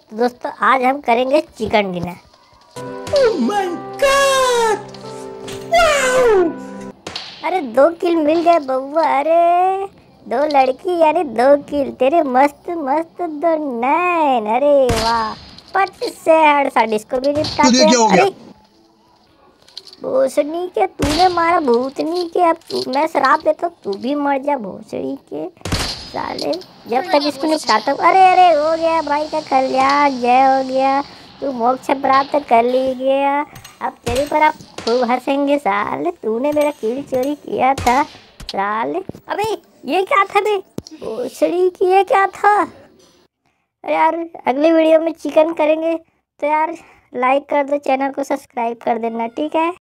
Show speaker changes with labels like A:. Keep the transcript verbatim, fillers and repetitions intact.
A: तो दोस्तों आज हम करेंगे chicken dinner.
B: Oh my God! Wow!
A: अरे दो किल मिल गए बउआ। अरे दो लड़की यानी दो किल तेरे मस्त मस्त दो नैन। अरे वाह, पट से हट सा डिस्को भी निपटाते
B: तुझे क्या हो
A: हैं।
B: गया?
A: अरे भोसड़ी के तूने मारा भूतनी के, अब तू मैं शराब देता हूँ तू भी मर जा भोसड़ी के साले। जब तक इसको निपटाता हूँ। अरे अरे हो गया भाई का कल्याण, जय हो गया, तू मोक्ष प्राप्त कर ली गया। अब तेरे पर आप खूब हंसेंगे साले, तूने मेरा किल चोरी किया था साले। अबे ये क्या था बे, भोसड़ी की ये क्या था। अरे यार अगली वीडियो में चिकन करेंगे तो यार लाइक कर दो, चैनल को सब्सक्राइब कर देना, ठीक है।